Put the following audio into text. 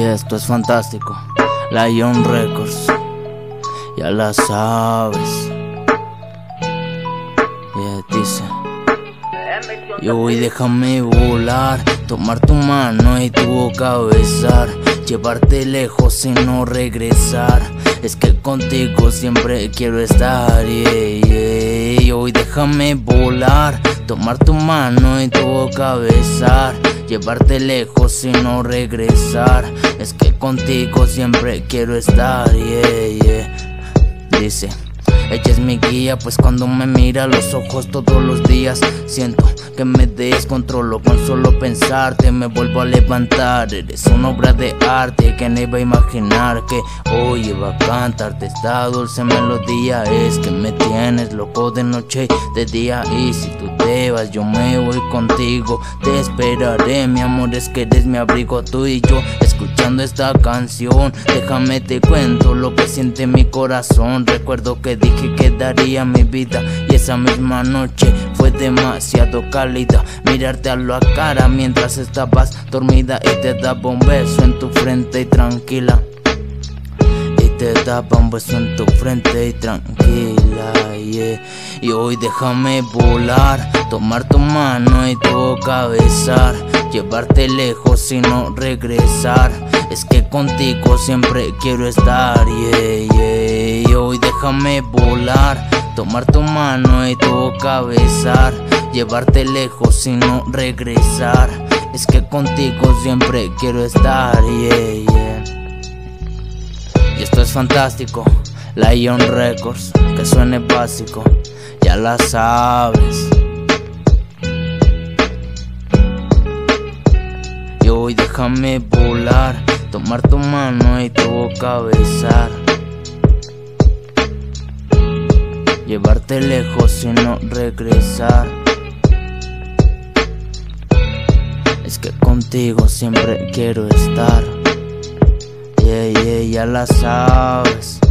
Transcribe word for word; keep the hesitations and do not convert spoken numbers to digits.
esto es fantástico. Lion Records, ya la sabes. Yeah, dice: yo voy, déjame volar, tomar tu mano y tu boca besar, llevarte lejos y no regresar. Es que contigo siempre quiero estar, yeah, yeah. Y hoy déjame volar, tomar tu mano y tu boca besar, llevarte lejos y no regresar. Es que contigo siempre quiero estar, yeah, yeah. Dice: ella es mi guía, pues cuando me mira a los ojos todos los días siento que me descontrolo. Con solo pensarte me vuelvo a levantar. Eres una obra de arte que no iba a imaginar que hoy iba a cantarte esta dulce melodía. Es que me tienes loco de noche y de día, y si tú te vas yo me voy contigo. Te esperaré, mi amor, es que eres mi abrigo. Tú y yo escuchando esta canción, déjame te cuento lo que siente mi corazón. Recuerdo que dije que daría mi vida y esa misma noche fue demasiado cálida. Mirarte a la cara mientras estabas dormida y te daba un beso en tu frente y tranquila. Y te daba un beso en tu frente y tranquila, yeah. Y hoy déjame volar, tomar tu mano y tu boca besar, llevarte lejos y no regresar. Es que contigo siempre quiero estar, yeah, yeah. Y hoy déjame volar, tomar tu mano y tu boca besar, llevarte lejos y no regresar. Es que contigo siempre quiero estar, yeah, yeah. Y esto es fantástico, Lion Records, que suene básico, ya la sabes. Y hoy déjame volar, tomar tu mano y tu boca besar, llevarte lejos y no regresar. Es que contigo siempre quiero estar, yeah, yeah, ya la sabes.